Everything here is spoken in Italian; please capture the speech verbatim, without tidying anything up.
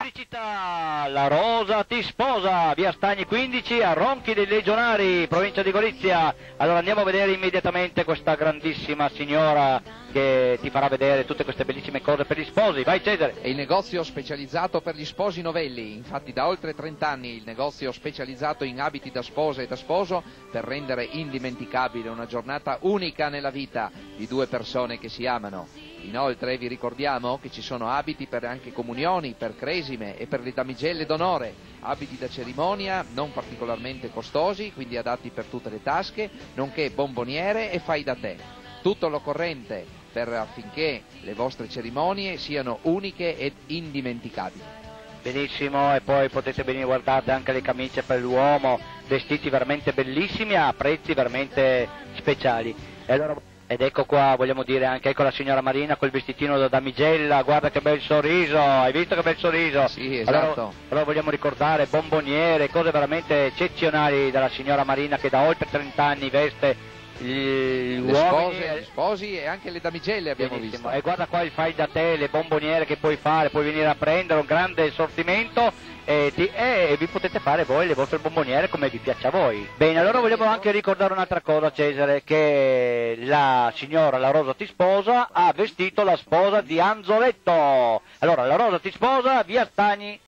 Pubblicità, la Rosa ti sposa, via Stagni quindici a Ronchi dei Legionari, provincia di Gorizia. Allora andiamo a vedere immediatamente questa grandissima signora che ti farà vedere tutte queste bellissime cose per gli sposi. Vai Cesare. È il negozio specializzato per gli sposi novelli, infatti da oltre trenta anni il negozio specializzato in abiti da sposa e da sposo per rendere indimenticabile una giornata unica nella vita di due persone che si amano. Inoltre vi ricordiamo che ci sono abiti per anche comunioni, per cresime e per le damigelle d'onore, abiti da cerimonia non particolarmente costosi, quindi adatti per tutte le tasche, nonché bomboniere e fai da te. Tutto l'occorrente per affinché le vostre cerimonie siano uniche ed indimenticabili. Benissimo, e poi potete venire, guardate anche le camicie per l'uomo, vestiti veramente bellissimi a prezzi veramente speciali. E allora... Ed ecco qua, vogliamo dire anche, ecco la signora Marina col vestitino da damigella, guarda che bel sorriso, hai visto che bel sorriso? Sì, esatto. Allora, allora vogliamo ricordare bomboniere, cose veramente eccezionali dalla signora Marina che da oltre trenta anni veste gli le uomini, spose, gli sposi e anche le damigelle abbiamo benissimo. visto. E guarda qua il fai da te, le bomboniere che puoi fare, puoi venire a prendere un grande sortimento e, ti, e vi potete fare voi le vostre bomboniere come vi piace a voi. Bene, allora vogliamo anche ricordare un'altra cosa, Cesare, che la signora La Rosa ti sposa ha vestito la sposa di Anzoletto. Allora, La Rosa ti sposa, via Stagni